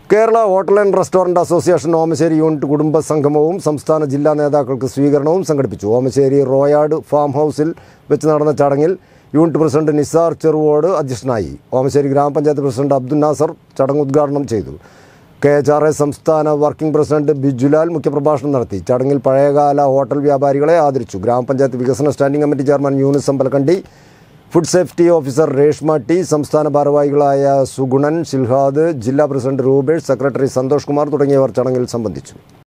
Kerala hotel and restaurant association Omassery unit കുടുംബ സംഗമവും സംസ്ഥാന ജില്ലാ നേതാക്കൾക്ക് സ്വീകരണവും സംഘടിപ്പിച്ചു. ഓമശ്ശേരി റോയാർഡ് ഫാം ഹൗസിൽ വെച്ച് നടന്ന ചടങ്ങിൽ യൂണിറ്റ് പ്രസിഡന്റ് നിസാർ ചെറുവോട് അധ്യക്ഷനായി. ഓമശ്ശേരി ഗ്രാമപഞ്ചായത്ത് പ്രസിഡന്റ് അബ്ദുൽ നാസർ ചടങ്ങ് ഉദ്ഘാടനം ചെയ്തു. KHRA സംസ്ഥാന വർക്കിംഗ് പ്രസിഡന്റ് ബിജുലാൽ മുഖ്യപ്രഭാഷണം നടത്തി. ചടങ്ങിൽ പഴയകാല ഹോട്ടൽ വ്യാപാരികളെ ആദരിച്ചു. ഗ്രാമപഞ്ചായത്ത് വികസന standing committee chairman Younis Ambalakkandi, food safety officer Reshma T, സംസ്ഥാന ഭാരവാഹികളായ സുഗുണൻ, ശിൽഹാദ്, ജില്ലാ പ്രസിഡന്റ് രൂപേഷ്, സെക്രട്ടറി സന്തോഷ് കുമാർ തുടങ്ങിയവർ ചടങ്ങിൽ സംബന്ധിച്ചു.